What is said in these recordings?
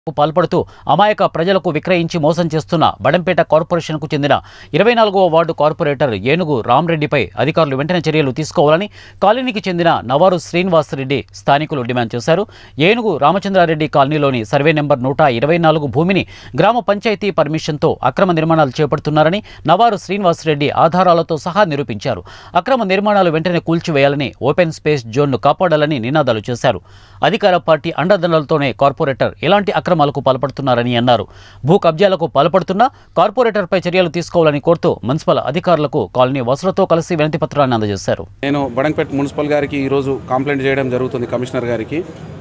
పాల్పడుతూ అమాయక ప్రజలకు విక్రయించి మోసం చేస్తున్న బడంపేట కార్పొరేషన్కు చెందిన 24వ వార్డు కార్పొరేటర్ ఏనుగు రామరెడ్డిపై అధికారులు వెంటనే చర్యలు తీసుకోవాలని కాలనీకి చెందిన నవారు శ్రీనివాసరెడ్డి స్థానికులు డిమాండ్ చేశారు. ఏనుగు రామచంద్రారెడ్డి కాలనీలోని సర్వే నెంబర్ 124 భూమిని గ్రామ పంచాయతీ పర్మిషన్తో అక్రమ నిర్మాణాలు చేపడుతున్నారని నవారు శ్రీనివాసరెడ్డి ఆధారాలతో సహా నిరూపించారు. అక్రమ నిర్మాణాలు వెంటనే కూల్చివేయాలని, ఓపెన్ స్పేస్ జోన్ను కాపాడాలని నినాదాలు చేశారు. అధికార పార్టీ అండదండలతోనే కార్పొరేటర్ ఎలాంటి అక్రమాలకు పాల్పడుతున్నారని అన్నారు. భూ కబ్జాలకు పాల్పడుతున్న కార్పొరేటర్పై చర్యలు తీసుకోవాలని కోరుతూ మున్సిపల్ అధికారులకు కాలనీ వాసులతో కలిసి వినతి పత్రాన్ని అందజేశారు. నేను బడంపేట మున్సిపల్ గారికి ఈరోజు కంప్లైంట్ చేయడం జరుగుతుంది. కమిషనర్ గారికి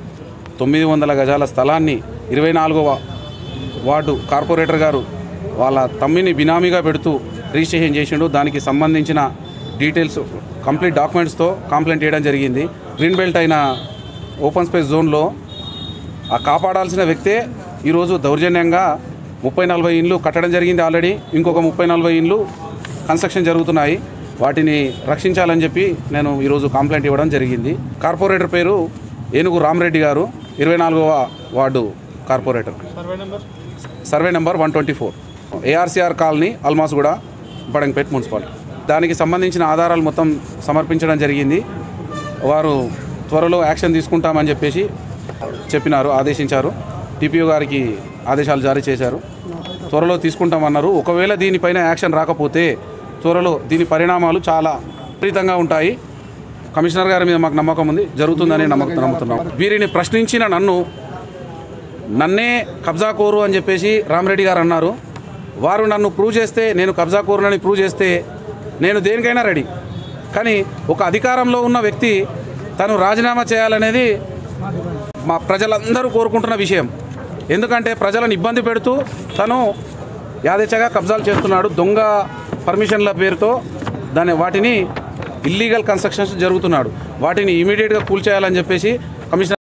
900 గజాల స్థలాన్ని 24వ వార్డు కార్పొరేటర్ గారు వాళ్ళ తమ్మిని బినామీగా పెడుతూ రిజిస్ట్రేషన్ చేసిండు. దానికి సంబంధించిన డీటెయిల్స్ కంప్లీట్ డాక్యుమెంట్స్తో కంప్లైంట్ చేయడం జరిగింది. గ్రీన్ బెల్ట్ అయిన ఓపెన్ స్పేస్ జోన్లో ఆ కాపాడాల్సిన వ్యక్తే ఈరోజు దౌర్జన్యంగా 30-40 ఇండ్లు కట్టడం జరిగింది. ఆల్రెడీ ఇంకొక 30-40 ఇండ్లు కన్స్ట్రక్షన్ జరుగుతున్నాయి. వాటిని రక్షించాలని చెప్పి నేను ఈరోజు కంప్లైంట్ ఇవ్వడం జరిగింది. కార్పొరేటర్ పేరు ఏనుగు రామరెడ్డి గారు, 24వ ward corporator, survey number 124, ARCR colony, Almasguda, Badangpet municipality. దానికి సంబంధించిన ఆధారాలు మొత్తం సమర్పించడం జరిగింది. వారు త్వరలో యాక్షన్ తీసుకుంటామని చెప్పేసి చెప్పినారు, ఆదేశించారు. టీపీఓ గారికి ఆదేశాలు జారీ చేశారు. త్వరలో తీసుకుంటామన్నారు. ఒకవేళ దీనిపైన యాక్షన్ రాకపోతే త్వరలో దీని పరిణామాలు చాలా విపరీతంగా ఉంటాయి. కమిషనర్ గారి మీద మాకు నమ్మకం ఉంది, జరుగుతుందని నమ్ముతున్నాం. వీరిని ప్రశ్నించిన నన్నే కబ్జాకోరు అని చెప్పేసి రామరెడ్డి గారు అన్నారు. వారు నన్ను ప్రూవ్ చేస్తే, నేను కబ్జాకోరునని ప్రూవ్ చేస్తే నేను దేనికైనా రెడీ. కానీ ఒక అధికారంలో ఉన్న వ్యక్తి తను రాజీనామా చేయాలనేది మా ప్రజలందరూ కోరుకుంటున్న విషయం. ఎందుకంటే ప్రజలను ఇబ్బంది పెడుతూ తను యాదేచ్ఛగా కబ్జాలు చేస్తున్నాడు. దొంగ పర్మిషన్ల పేరుతో వాటిని ఇల్లీగల్ కన్స్ట్రక్షన్స్ జరుగుతున్నాడు. వాటిని ఇమీడియట్గా కూల్చేయాలని చెప్పేసి కమిషనర్